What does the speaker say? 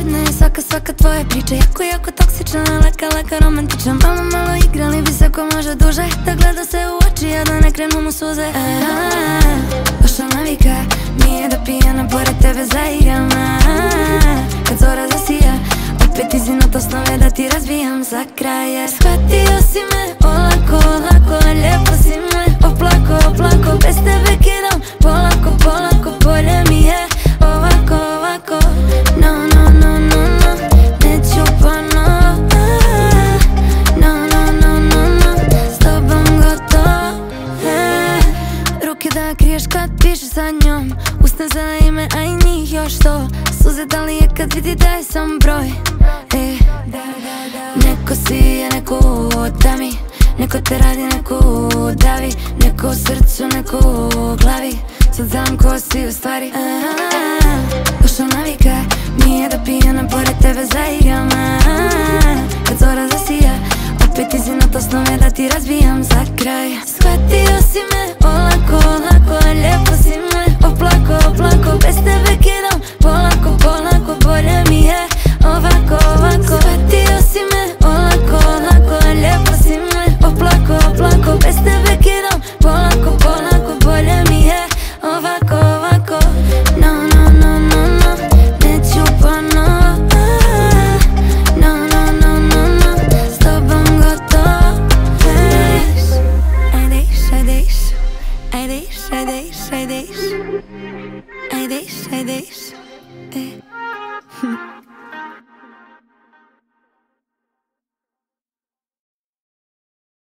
zavidna je svaka tvoja priča. Jako toksična, laka romantična. Malo igrali bi se ko može duže, da gleda se u oči, a da ne krenu mu suze. Loša navika nije da pijana pored tebe zaigram. Kad zora zasija, opet izinut osnove da ti razbijam za kraj. Shvatio si me, olako, lijepo si me, oplako, bez tebe kidam, polako, bolje mi je ovako. No, neću ponovo. No, s tobom gotovo. Ruke da kriješ kad pišeš sa njom, usne za ime, a i njih još to. Suze da li je kad vidi da je sam broj. Neko si je, neko da mi, neko te radi, neko davi, neko u srcu, neko u glavi. Sad znam ko si u stvari. Loša navika nije da pijana pored tebe zaigram. Kad zora zasija, opet izinut osnove da ti razbijam za kraj. Shvatio si me, olako, lijepo si me, oplako, bez tebe kidam, polako, bolje mi je ovako. Shvatio si me, olako, lijepo si me, oplako, bez tebe kidam, polako, bolje mi je ovako. No, neću ponovo. No, s tobom gotovo. Ajde iš.